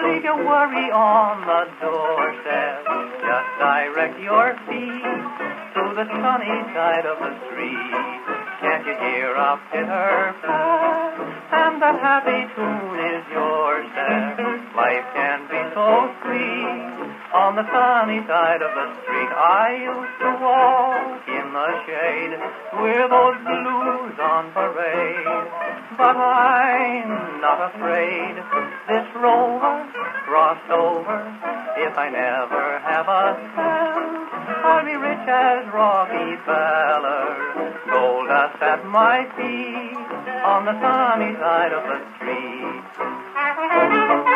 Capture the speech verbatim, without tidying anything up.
leave your worry on the doorstep. Just direct your feet to the sunny side of the street. Can't you hear a pitter-pat? And that happy tune is your step. Life can be so sweet on the sunny side of the street. I used to walk in the shade with those blues on parade. But I'm not afraid. This rover crossed over. If I never have a cent, I'll be rich as Rockefeller. Gold dust at my feet on the sunny side of the street.